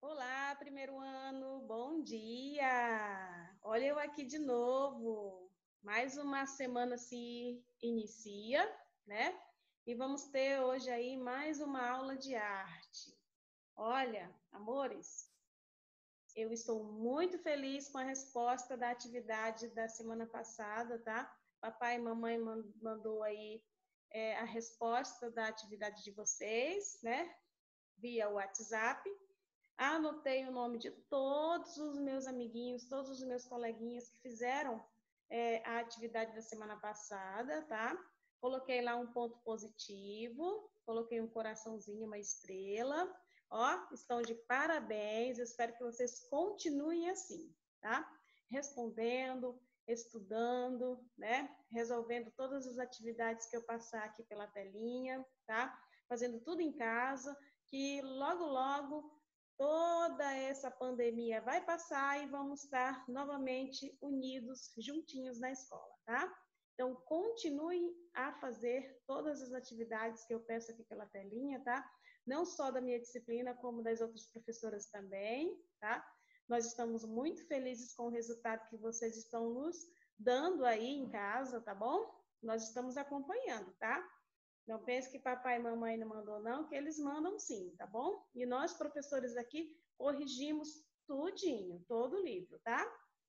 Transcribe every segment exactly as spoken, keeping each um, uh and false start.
Olá, primeiro ano, bom dia! Olha eu aqui de novo. Mais uma semana se inicia, né? E vamos ter hoje aí mais uma aula de arte. Olha, amores, eu estou muito feliz com a resposta da atividade da semana passada, tá? Papai e mamãe mandou aí é, a resposta da atividade de vocês, né? Via WhatsApp. Anotei o nome de todos os meus amiguinhos, todos os meus coleguinhas que fizeram é, a atividade da semana passada, tá? Coloquei lá um ponto positivo, coloquei um coraçãozinho, uma estrela. Ó, estão de parabéns, eu espero que vocês continuem assim, tá? Respondendo, estudando, né? Resolvendo todas as atividades que eu passar aqui pela telinha, tá? Fazendo tudo em casa, que logo, logo toda essa pandemia vai passar e vamos estar novamente unidos, juntinhos na escola, tá? Então, continue a fazer todas as atividades que eu peço aqui pela telinha, tá? Não só da minha disciplina, como das outras professoras também, tá? Nós estamos muito felizes com o resultado que vocês estão nos dando aí em casa, tá bom? Nós estamos acompanhando, tá? Não pense que papai e mamãe não mandou, não, que eles mandam sim, tá bom? E nós, professores aqui, corrigimos tudinho, todo o livro, tá?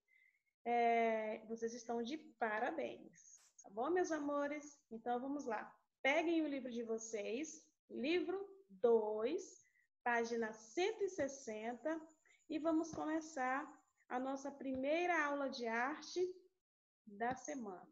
É, vocês estão de parabéns, tá bom, meus amores? Então, vamos lá. Peguem o livro de vocês, livro dois, página cento e sessenta, e vamos começar a nossa primeira aula de arte da semana.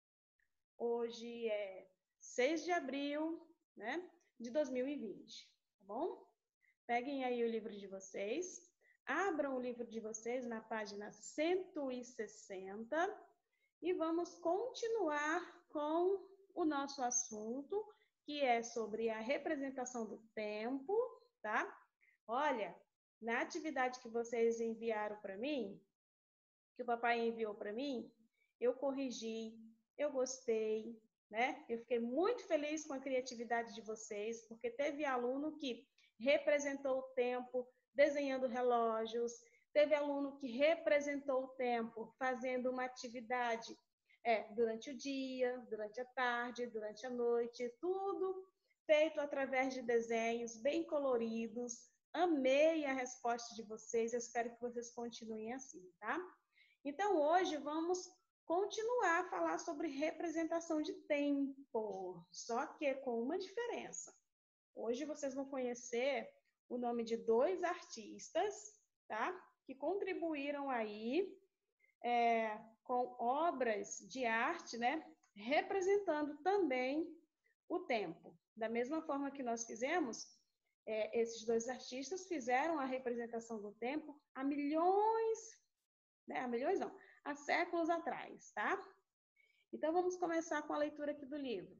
Hoje é seis de abril, né, de dois mil e vinte, tá bom? Peguem aí o livro de vocês, abram o livro de vocês na página cento e sessenta e vamos continuar com o nosso assunto, que é sobre a representação do tempo, tá? Olha, na atividade que vocês enviaram para mim, que o papai enviou para mim, eu corrigi, eu gostei, né? Eu fiquei muito feliz com a criatividade de vocês, porque teve aluno que representou o tempo desenhando relógios, teve aluno que representou o tempo fazendo uma atividade é, durante o dia, durante a tarde, durante a noite, tudo feito através de desenhos bem coloridos. Amei a resposta de vocês, eu espero que vocês continuem assim, tá? Então, hoje vamos continuar a falar sobre representação de tempo, só que com uma diferença. Hoje vocês vão conhecer o nome de dois artistas, tá? Que contribuíram aí é, com obras de arte, né? Representando também o tempo. Da mesma forma que nós fizemos, é, esses dois artistas fizeram a representação do tempo há milhões, né? Há milhões não, há séculos atrás, tá? Então, vamos começar com a leitura aqui do livro.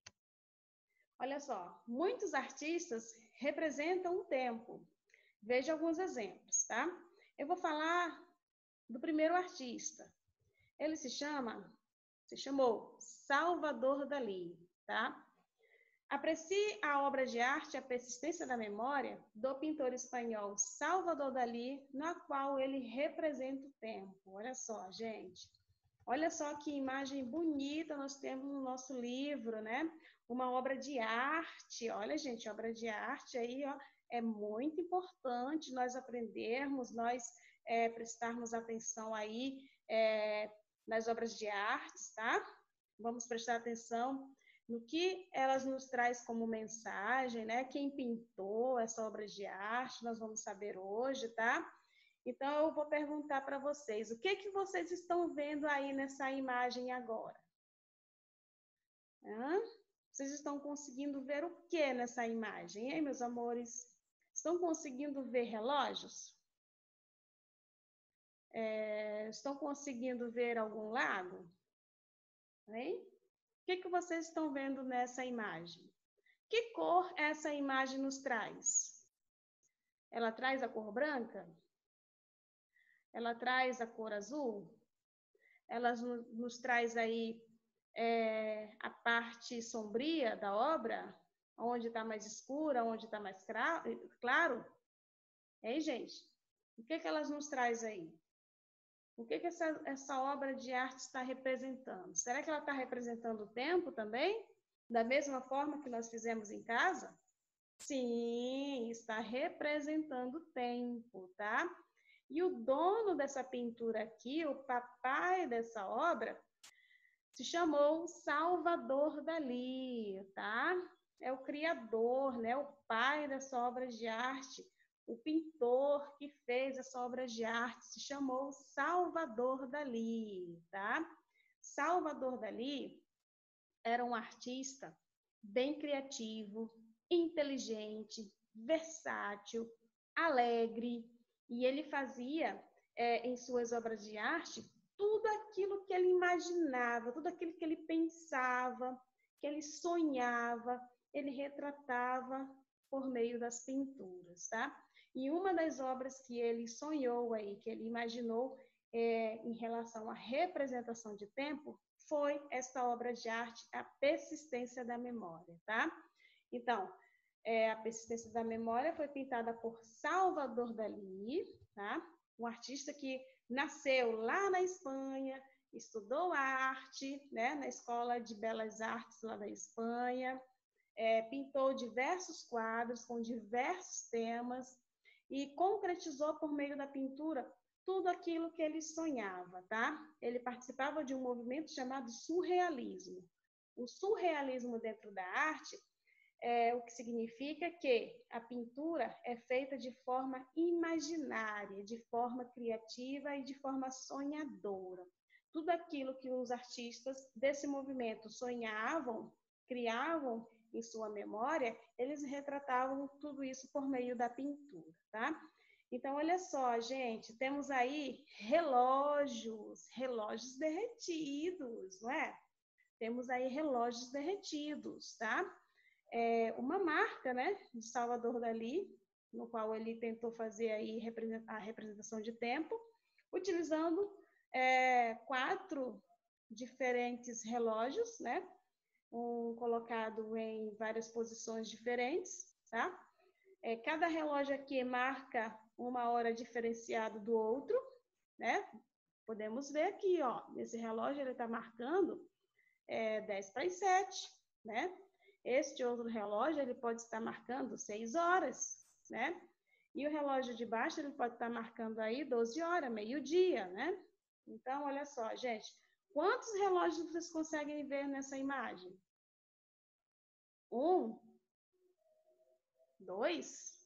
Olha só, muitos artistas representam o tempo. Veja alguns exemplos, tá? Eu vou falar do primeiro artista. Ele se chama, se chamou Salvador Dalí, tá? Aprecie a obra de arte A Persistência da Memória, do pintor espanhol Salvador Dalí, na qual ele representa o tempo. Olha só, gente. Olha só que imagem bonita nós temos no nosso livro, né? Uma obra de arte. Olha, gente, obra de arte aí, ó, é muito importante nós aprendermos, nós é, prestarmos atenção aí é, nas obras de arte, tá? Vamos prestar atenção no que elas nos traz como mensagem, né? Quem pintou essa obra de arte, nós vamos saber hoje, tá? Então, eu vou perguntar para vocês, o que que vocês estão vendo aí nessa imagem agora? Hã? Vocês estão conseguindo ver o que nessa imagem, hein, meus amores? Estão conseguindo ver relógios? É, estão conseguindo ver algum lago? Hein? O que que vocês estão vendo nessa imagem? Que cor essa imagem nos traz? Ela traz a cor branca? Ela traz a cor azul? Ela nos traz aí é, a parte sombria da obra? Onde está mais escura, onde está mais claro? Ei, gente, o que que elas nos traz aí? O que que essa, essa obra de arte está representando? Será que ela está representando o tempo também? Da mesma forma que nós fizemos em casa? Sim, está representando o tempo, tá? E o dono dessa pintura aqui, o papai dessa obra, se chamou Salvador Dalí, tá? É o criador, né? O pai dessa obra de arte, o pintor que fez essa obra de arte se chamou Salvador Dalí, tá? Salvador Dalí era um artista bem criativo, inteligente, versátil, alegre, e ele fazia é, em suas obras de arte tudo aquilo que ele imaginava, tudo aquilo que ele pensava, que ele sonhava, ele retratava por meio das pinturas, tá? E uma das obras que ele sonhou aí, que ele imaginou é, em relação à representação de tempo, foi essa obra de arte, A Persistência da Memória, tá? Então, é, A Persistência da Memória foi pintada por Salvador Dalí, tá? Um artista que nasceu lá na Espanha, estudou arte, né, na Escola de Belas Artes lá da Espanha, é, pintou diversos quadros com diversos temas e concretizou por meio da pintura tudo aquilo que ele sonhava, tá? Ele participava de um movimento chamado surrealismo. O surrealismo dentro da arte é o que significa que a pintura é feita de forma imaginária, de forma criativa e de forma sonhadora. Tudo aquilo que os artistas desse movimento sonhavam, criavam em sua memória, eles retratavam tudo isso por meio da pintura, tá? Então, olha só, gente, temos aí relógios, relógios derretidos, não é? Temos aí relógios derretidos, tá? É uma marca, né, de Salvador Dalí, no qual ele tentou fazer aí a representação de tempo, utilizando é, quatro diferentes relógios, né? Um colocado em várias posições diferentes, tá? É, cada relógio aqui marca uma hora diferenciada do outro, né? Podemos ver aqui, ó, nesse relógio ele está marcando é, dez para as sete, né? Este outro relógio ele pode estar marcando seis horas, né? E o relógio de baixo ele pode estar marcando aí doze horas, meio-dia, né? Então, olha só, gente, quantos relógios vocês conseguem ver nessa imagem? Um, dois,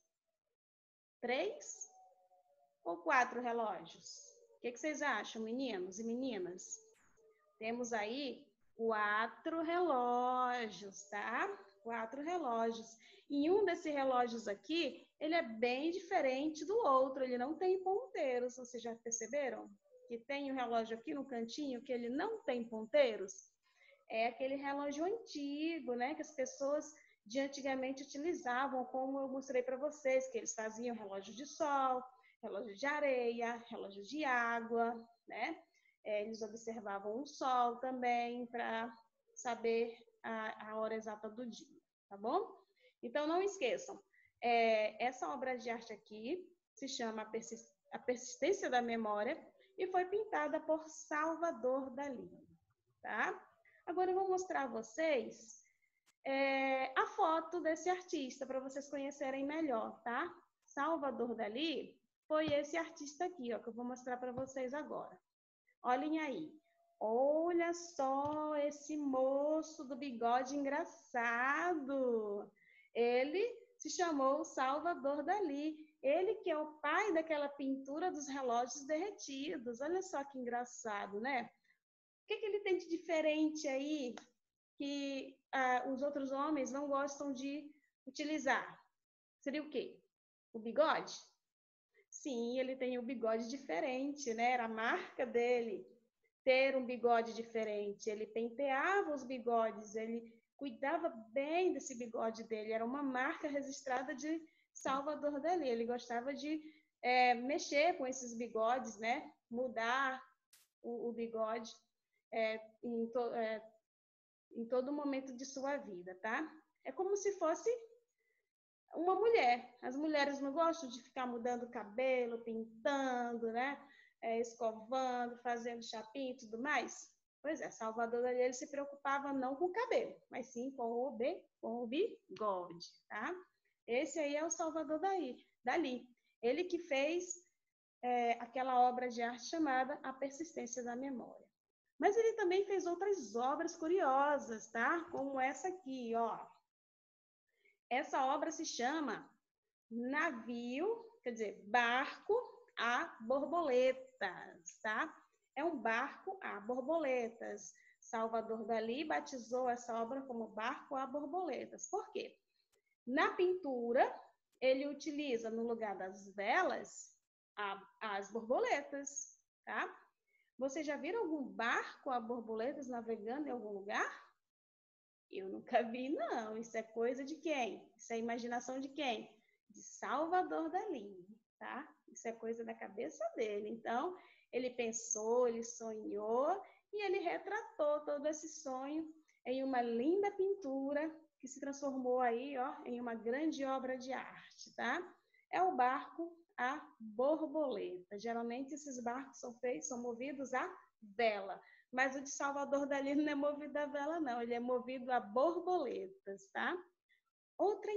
três ou quatro relógios? O que, que vocês acham, meninos e meninas? Temos aí quatro relógios, tá? Quatro relógios. E um desses relógios aqui, ele é bem diferente do outro, ele não tem ponteiros. Vocês já perceberam? Que tem um relógio aqui no cantinho que ele não tem ponteiros? É aquele relógio antigo, né? Que as pessoas de antigamente utilizavam, como eu mostrei para vocês, que eles faziam relógio de sol, relógio de areia, relógio de água, né? É, eles observavam o sol também para saber a, a hora exata do dia, tá bom? Então, não esqueçam, é, essa obra de arte aqui se chama A Persistência da Memória e foi pintada por Salvador Dalí, tá? Agora eu vou mostrar a vocês é, a foto desse artista, para vocês conhecerem melhor, tá? Salvador Dalí foi esse artista aqui, ó, que eu vou mostrar para vocês agora. Olhem aí. Olha só esse moço do bigode engraçado. Ele se chamou Salvador Dalí. Ele que é o pai daquela pintura dos relógios derretidos. Olha só que engraçado, né? O que, que ele tem de diferente aí que ah, os outros homens não gostam de utilizar? Seria o quê? O bigode? Sim, ele tem o bigode diferente, né? Era a marca dele ter um bigode diferente. Ele penteava os bigodes, ele cuidava bem desse bigode dele. Era uma marca registrada de Salvador Dalí. Ele gostava de é, mexer com esses bigodes, né? Mudar o, o bigode é, em, to, é, em todo momento de sua vida, tá? É como se fosse uma mulher. As mulheres não gostam de ficar mudando o cabelo, pintando, né? É, escovando, fazendo chapinha e tudo mais. Pois é, Salvador Dali ele se preocupava não com o cabelo, mas sim com o, be, com o bigode, tá? Esse aí é o Salvador Dali. Dali. Ele que fez é, aquela obra de arte chamada A Persistência da Memória. Mas ele também fez outras obras curiosas, tá? Como essa aqui, ó. Essa obra se chama Navio, quer dizer, Barco a Borboletas, tá? É um barco a borboletas. Salvador Dalí batizou essa obra como Barco a Borboletas. Por quê? Na pintura, ele utiliza, no lugar das velas, a, as borboletas, tá? Vocês já viram algum barco a borboletas navegando em algum lugar? Eu nunca vi, não. Isso é coisa de quem? Isso é imaginação de quem? De Salvador Dalí, tá? Isso é coisa da cabeça dele. Então, ele pensou, ele sonhou e ele retratou todo esse sonho em uma linda pintura que se transformou aí, ó, em uma grande obra de arte, tá? É o barco a borboleta. Geralmente esses barcos são feitos, são movidos a vela. Mas o de Salvador Dalí não é movido a vela, não. Ele é movido a borboletas, tá? Outra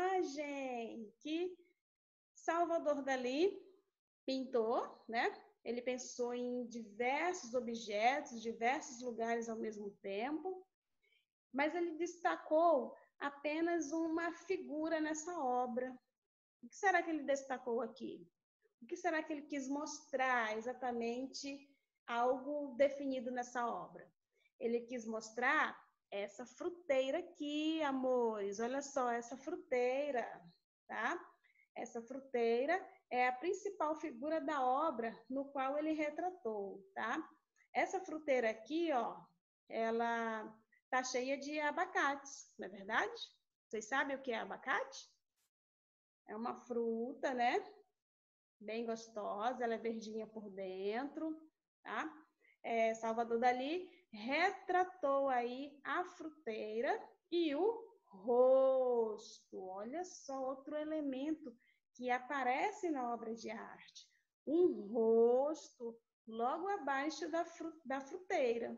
imagem que Salvador Dalí pintou, né? Ele pensou em diversos objetos, diversos lugares ao mesmo tempo, mas ele destacou apenas uma figura nessa obra. O que será que ele destacou aqui? O que será que ele quis mostrar exatamente algo definido nessa obra? Ele quis mostrar essa fruteira aqui, amores. Olha só, essa fruteira, tá? Essa fruteira é a principal figura da obra no qual ele retratou, tá? Essa fruteira aqui, ó, ela tá cheia de abacates, não é verdade? Vocês sabem o que é abacate? É uma fruta, né? Bem gostosa, ela é verdinha por dentro, tá? É, Salvador Dalí retratou aí a fruteira e o rosto. Olha só outro elemento que aparece na obra de arte. Um rosto logo abaixo da, fru da fruteira.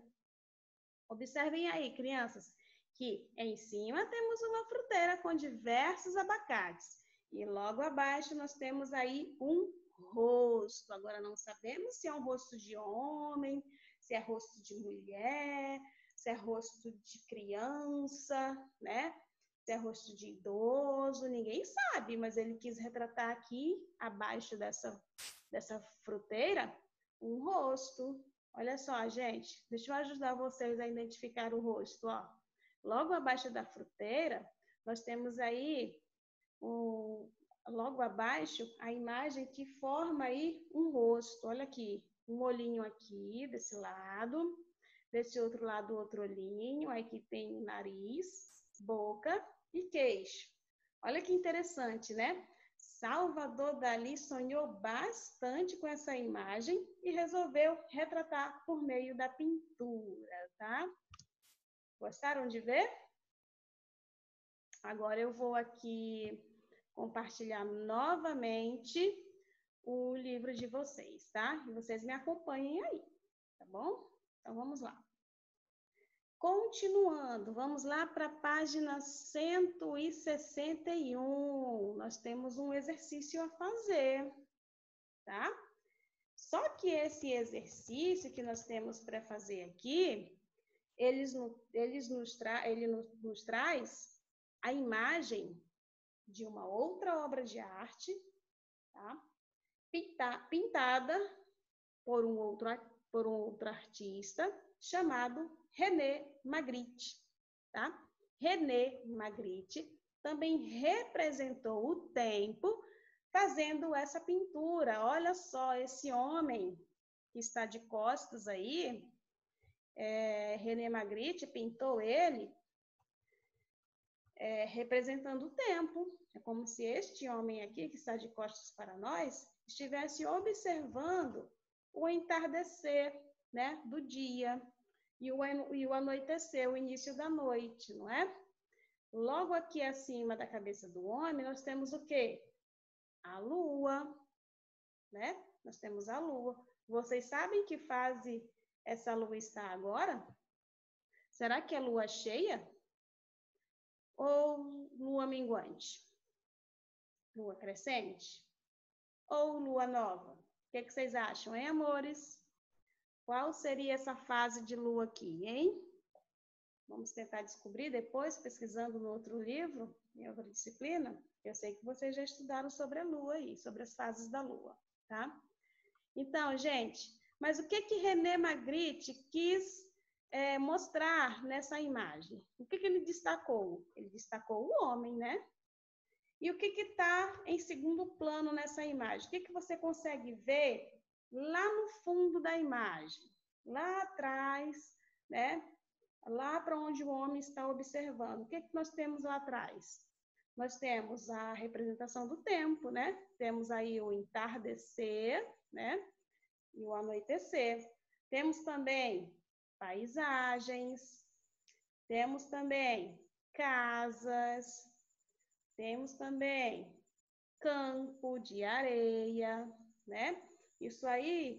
Observem aí, crianças, que em cima temos uma fruteira com diversos abacates. E logo abaixo nós temos aí um rosto. Agora não sabemos se é um rosto de homem, se é rosto de mulher, se é rosto de criança, né? Se é rosto de idoso, ninguém sabe, mas ele quis retratar aqui, abaixo dessa, dessa fruteira, um rosto. Olha só, gente, deixa eu ajudar vocês a identificar o rosto, ó. Logo abaixo da fruteira, nós temos aí, um, logo abaixo, a imagem que forma aí um rosto. Olha aqui, um olhinho aqui, desse lado, desse outro lado, outro olhinho, aí que tem nariz, boca e queixo. Olha que interessante, né? Salvador Dalí sonhou bastante com essa imagem e resolveu retratar por meio da pintura, tá? Gostaram de ver? Agora eu vou aqui compartilhar novamente o livro de vocês, tá? E vocês me acompanhem aí, tá bom? Então vamos lá. Continuando, vamos lá para a página cento e sessenta e um. Nós temos um exercício a fazer, tá? Só que esse exercício que nós temos para fazer aqui, eles, eles nos tra ele nos, nos traz a imagem de uma outra obra de arte, tá? Pinta, pintada por um, outro, por um outro artista chamado René Magritte, tá? René Magritte também representou o tempo fazendo essa pintura. Olha só, esse homem que está de costas aí, é, René Magritte pintou ele é, representando o tempo. É como se este homem aqui, que está de costas para nós, estivesse observando o entardecer, né, do dia e o, e o anoitecer, o início da noite, não é? logo aqui acima da cabeça do homem, nós temos o quê? A lua, né? Nós temos a lua. Vocês sabem que fase essa lua está agora? Será que é lua cheia? Ou lua minguante? Lua crescente? Ou lua nova? O que, que vocês acham, hein, amores? Qual seria essa fase de lua aqui, hein? Vamos tentar descobrir depois, pesquisando no outro livro, em outra disciplina. Eu sei que vocês já estudaram sobre a lua aí, sobre as fases da lua, tá? Então, gente, mas o que que René Magritte quis é, mostrar nessa imagem? O que que ele destacou? Ele destacou o homem, né? E o que que está em segundo plano nessa imagem? O que que você consegue ver lá no fundo da imagem? Lá atrás, né? Lá para onde o homem está observando. O que que nós temos lá atrás? Nós temos a representação do tempo, né? Temos aí o entardecer, né? E o anoitecer. Temos também paisagens, temos também casas, temos também campo de areia, né? Isso aí,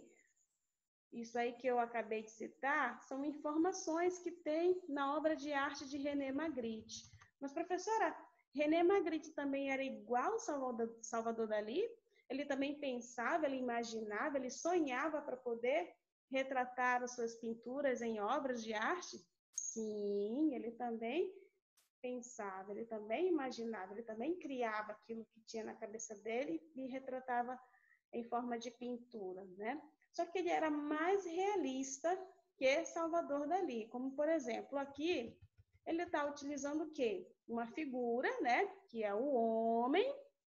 isso aí que eu acabei de citar são informações que tem na obra de arte de René Magritte. Mas, professora, René Magritte também era igual Salvador, Salvador Dalí? Ele também pensava, ele imaginava, ele sonhava para poder retratar as suas pinturas em obras de arte? Sim, ele também pensava, ele também imaginava, ele também criava aquilo que tinha na cabeça dele e retratava em forma de pintura, né? Só que ele era mais realista que Salvador Dalí, como, por exemplo, aqui ele está utilizando o quê? Uma figura, né? Que é o homem,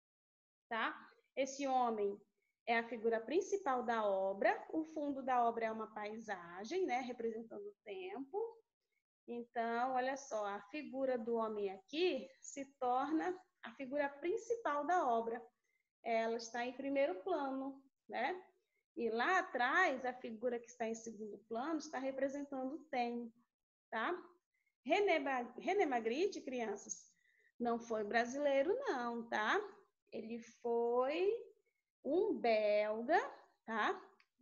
tá? Esse homem é a figura principal da obra, o fundo da obra é uma paisagem, né? Representando o tempo. Então, olha só, a figura do homem aqui se torna a figura principal da obra. Ela está em primeiro plano, né? E lá atrás, a figura que está em segundo plano está representando o tempo, tá? René, René Magritte, crianças, não foi brasileiro, não, tá? Ele foi um belga, tá?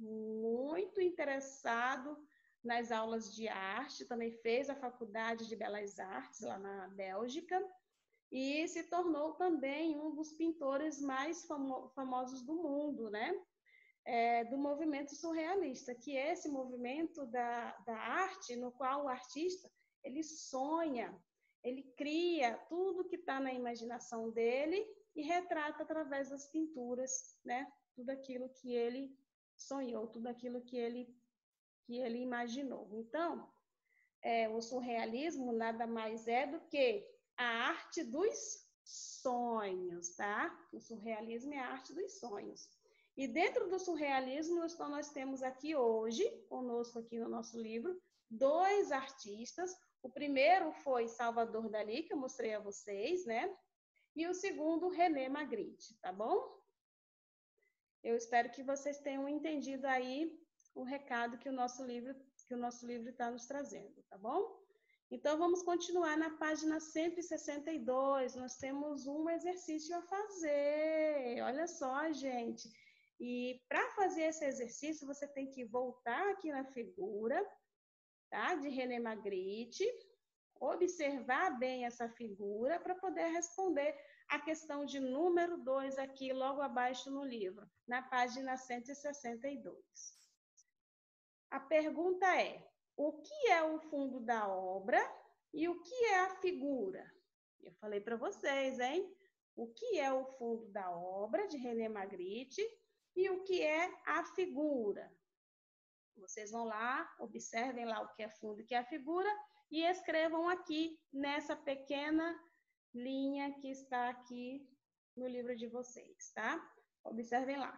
Muito interessado nas aulas de arte, também fez a Faculdade de Belas Artes lá na Bélgica e se tornou também um dos pintores mais famo famosos do mundo, né? É, do movimento surrealista, que é esse movimento da, da arte no qual o artista ele sonha, ele cria tudo que está na imaginação dele e retrata através das pinturas, né? Tudo aquilo que ele sonhou, tudo aquilo que ele, que ele imaginou. Então, é, o surrealismo nada mais é do que a arte dos sonhos, tá? O surrealismo é a arte dos sonhos. E dentro do surrealismo, nós, então, nós temos aqui hoje, conosco aqui no nosso livro, dois artistas. O primeiro foi Salvador Dalí, que eu mostrei a vocês, né? E o segundo, René Magritte, tá bom? Eu espero que vocês tenham entendido aí o recado que o nosso livro que o nosso livro está nos trazendo, tá bom? Então, vamos continuar na página cento e sessenta e dois. Nós temos um exercício a fazer. Olha só, gente. E para fazer esse exercício, você tem que voltar aqui na figura, tá? De René Magritte, observar bem essa figura para poder responder a questão de número dois aqui, logo abaixo no livro, na página cento e sessenta e dois. A pergunta é, o que é o fundo da obra e o que é a figura? Eu falei para vocês, hein? O que é o fundo da obra de René Magritte e o que é a figura? Vocês vão lá, observem lá o que é fundo e o que é a figura e escrevam aqui nessa pequena linha que está aqui no livro de vocês, tá? Observem lá.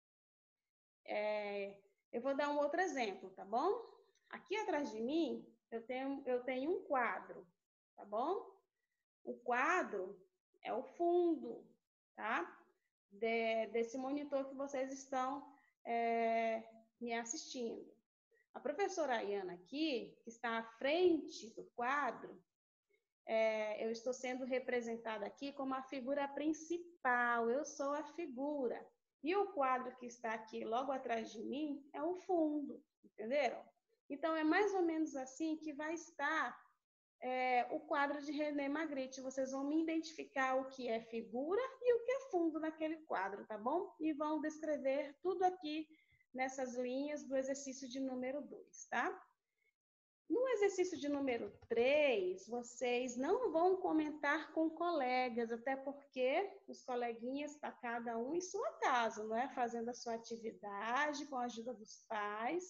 É, eu vou dar um outro exemplo, tá bom? Aqui atrás de mim, eu tenho, eu tenho um quadro, tá bom? O quadro é o fundo, tá? De, desse monitor que vocês estão é, me assistindo. A professora Ayana aqui, que está à frente do quadro, é, eu estou sendo representada aqui como a figura principal, eu sou a figura. E o quadro que está aqui logo atrás de mim é o fundo, entenderam? Então, é mais ou menos assim que vai estar é, o quadro de René Magritte. Vocês vão me identificar o que é figura e o que é fundo naquele quadro, tá bom? E vão descrever tudo aqui nessas linhas do exercício de número dois, tá? No exercício de número três, vocês não vão comentar com colegas, até porque os coleguinhas está cada um em sua casa, não é? Fazendo a sua atividade com a ajuda dos pais,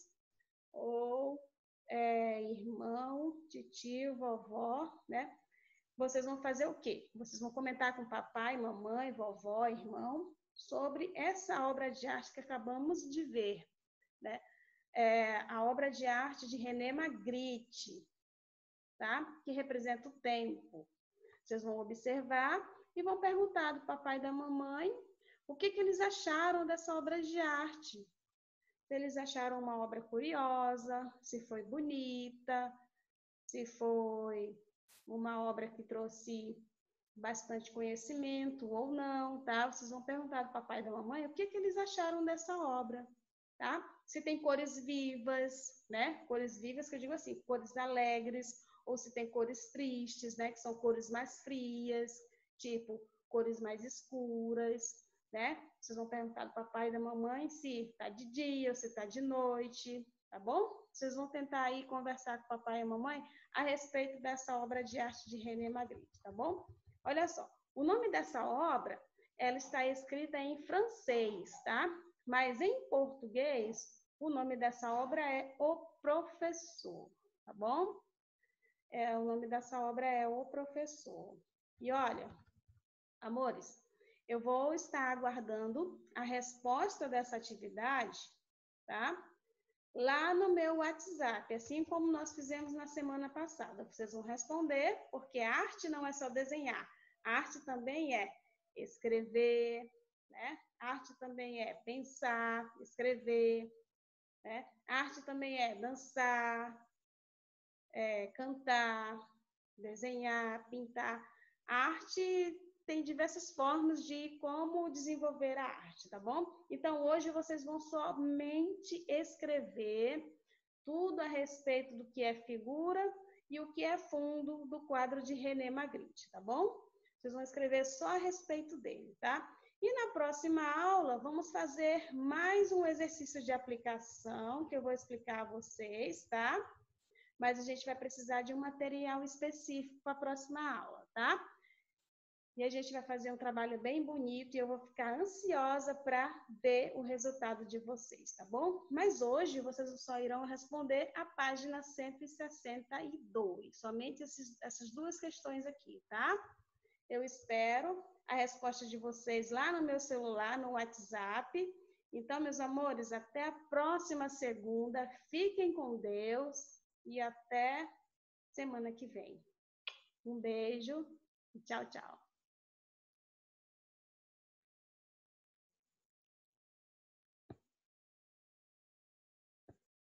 ou é, irmão, tio, vovó, né? Vocês vão fazer o quê? Vocês vão comentar com papai, mamãe, vovó, irmão, sobre essa obra de arte que acabamos de ver, né? É, a obra de arte de René Magritte, tá? Que representa o tempo. Vocês vão observar e vão perguntar do papai e da mamãe o que, que eles acharam dessa obra de arte. Se eles acharam uma obra curiosa, se foi bonita, se foi uma obra que trouxe bastante conhecimento ou não, tá? Vocês vão perguntar do papai e da mamãe o que, que eles acharam dessa obra. Tá? Se tem cores vivas, né? Cores vivas que eu digo assim, cores alegres, ou se tem cores tristes, né? Que são cores mais frias, tipo cores mais escuras, né? Vocês vão perguntar do papai e da mamãe se tá de dia ou se tá de noite, tá bom? Vocês vão tentar aí conversar com o papai e a mamãe a respeito dessa obra de arte de René Magritte, tá bom? Olha só, o nome dessa obra, ela está escrita em francês, tá? Mas em português, o nome dessa obra é O Professor, tá bom? É, o nome dessa obra é O Professor. E olha, amores, eu vou estar aguardando a resposta dessa atividade, tá? Lá no meu WhatsApp, assim como nós fizemos na semana passada. Vocês vão responder, porque a arte não é só desenhar. A arte também é escrever, né? A arte também é pensar, escrever, né? A arte também é dançar, é cantar, desenhar, pintar. A arte tem diversas formas de como desenvolver a arte, tá bom? Então, hoje vocês vão somente escrever tudo a respeito do que é figura e o que é fundo do quadro de René Magritte, tá bom? Vocês vão escrever só a respeito dele, tá? E na próxima aula, vamos fazer mais um exercício de aplicação, que eu vou explicar a vocês, tá? Mas a gente vai precisar de um material específico para a próxima aula, tá? E a gente vai fazer um trabalho bem bonito e eu vou ficar ansiosa para ver o resultado de vocês, tá bom? Mas hoje vocês só irão responder a página cento e sessenta e dois, somente esses, essas duas questões aqui, tá? Eu espero a resposta de vocês lá no meu celular, no WhatsApp. Então, meus amores, até a próxima segunda. Fiquem com Deus e até semana que vem. Um beijo e tchau, tchau.